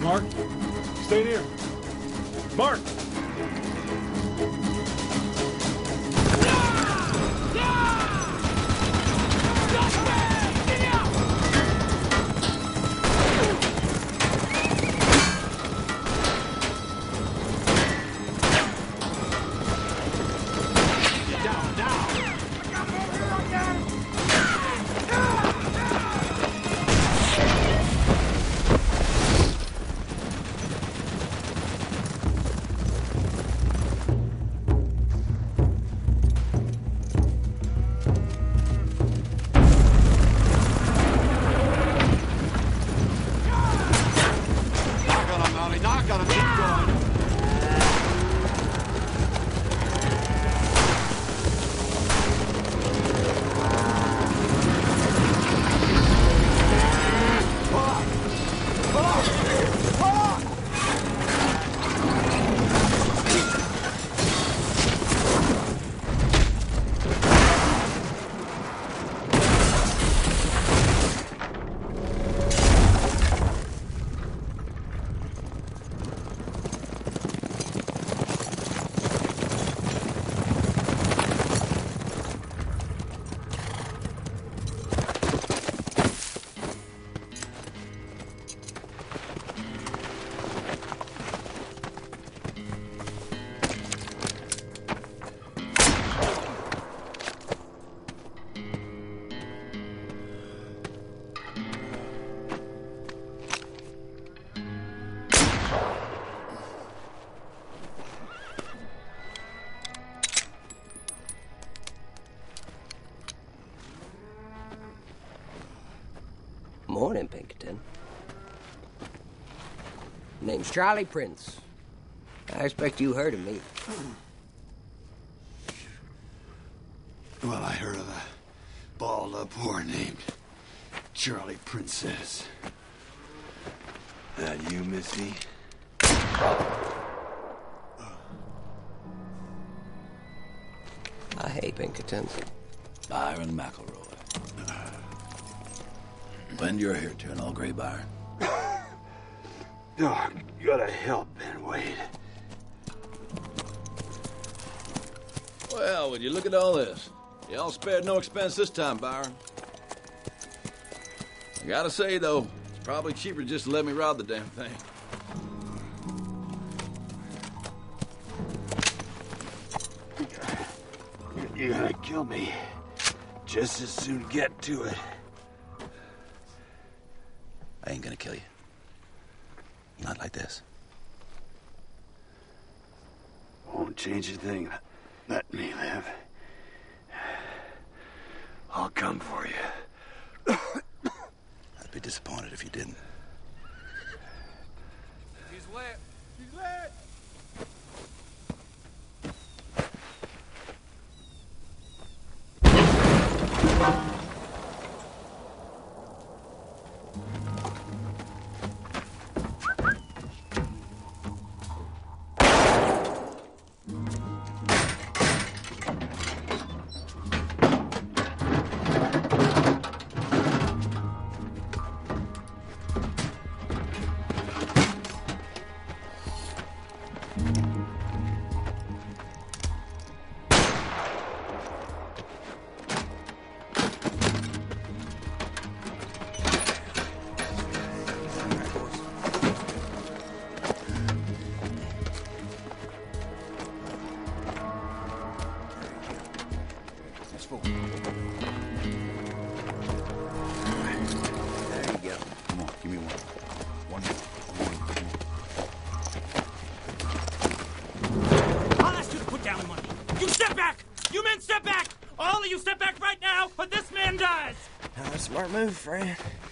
Mark. Stay near. Mark! Morning, Pinkerton. Name's Charlie Prince. I expect you heard of me. Well, I heard of a balled-up whore named Charlie Princess. That you, Missy? I hate Pinkertons. Byron McElroy. Lend your hair to an old gray Byron. Dog, you gotta help Ben Wade. Well, would you look at all this? Y'all spared no expense this time, Byron. I gotta say, though, it's probably cheaper just to let me rob the damn thing. You're gonna kill me. Just as soon get to it. I ain't gonna kill you. Not like this. Won't change a thing. Let me live. I'll come for you. I'd be disappointed if you didn't. He's lit. He's lit. Smart move, friend.